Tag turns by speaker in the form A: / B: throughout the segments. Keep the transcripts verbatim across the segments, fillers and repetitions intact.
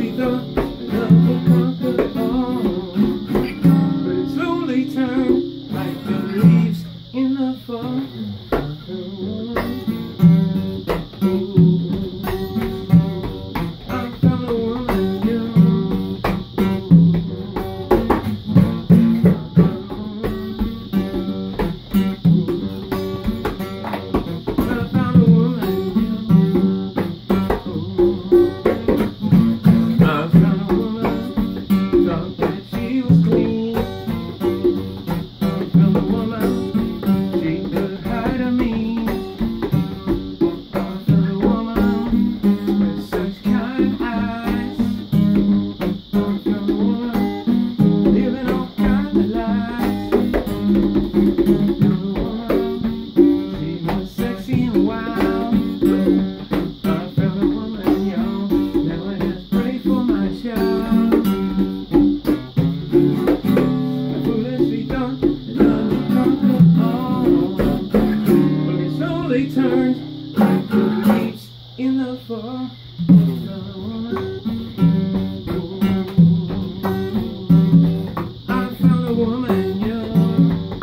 A: we thought love would conquer all, but it slowly turned like the leaves in the fall. I found a woman young. I found a woman young. I found a woman, thought that she was clean. I found a woman, she could hide a me. I found a woman with such kind eyes. I found a woman living all kind of lies. I found a woman, she was sexy and wild. I found a woman, y'all. Now I just pray for my child. I foolishly thought that love would conquer all, but it slowly turned like the leaves in the fall. I found a woman young.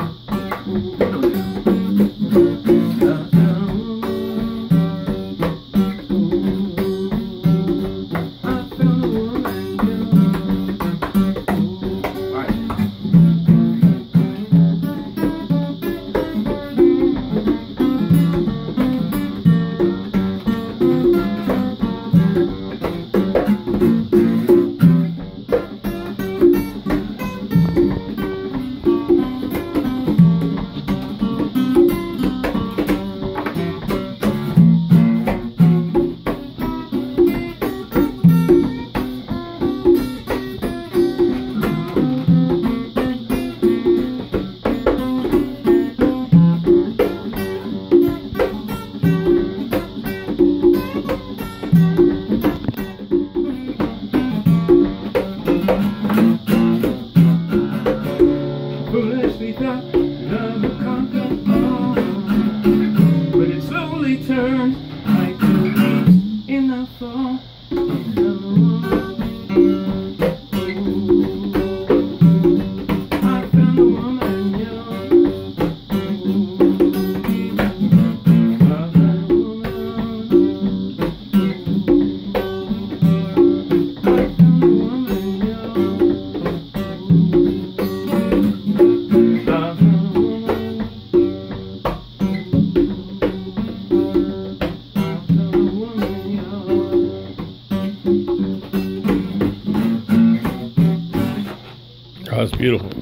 A: I found a woman. I found a woman young. All right. Foolishly thought love would conquer all, but it slowly turned like the leaves in the fall. I found a woman young. I found a woman. I found a woman young.
B: Oh, it's beautiful.